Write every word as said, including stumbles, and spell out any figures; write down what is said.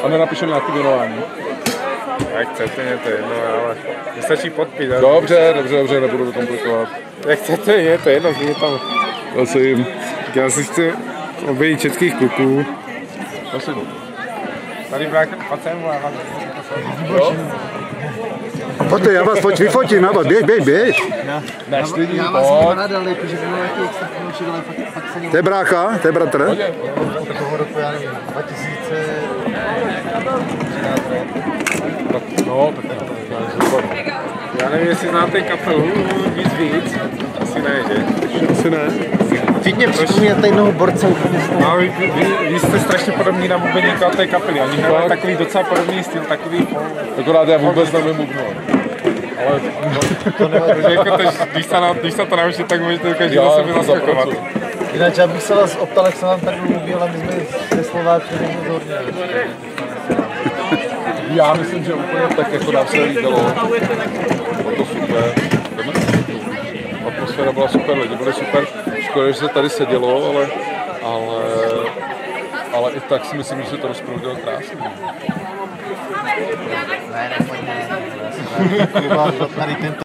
A nenapíšu nějaký věnování. Jak chcete, mě to jedno, ale nestačí podpis. Dobře, dobře, dobře, nebudu to komplikovat. Jak chcete, je to jedno, mě tam... Prosím. Já si chci obejít českých kluků. Prosím. Tady bráka, pojď sem, a vám... Pojďte, já vás pojď vyfotím, já vás, běž, běž, běž. Nestydí, Já vás pojď. nadal, jakože bylo jaký extra fanoušek, ale fakt, fakt se To je brácha, to je bratr. toho roku, já nevím, dva tisíce... No, tak to je super. Já nevím, jestli znáte kapelu víc víc. Asi ne, že? Asi ne. Vždyť mě připomínáte jednoho borce úplně z toho. No, vy, vy, vy, jste strašně podobní na bubeníka té kapely. Oni hrají takový docela podobný styl, takový... Akorát já vůbec nevím bubno. Ale To nevadí. Jako to, když, se na, když se to naučit, tak můžete každý za sebe zaskakovat. Jinak já bych se vás optal, jak se vám tak mluví, ale my jsme ze Slováčky hodně zorně. já myslím, že úplně tak, jako nám se líbilo. Bylo to super. Atmosféra byla super, lidi byli super. Škoda, že se tady sedělo, ale, ale, ale i tak si myslím, že se to rozproudilo krásně. Ne, ne, ne. Tady tento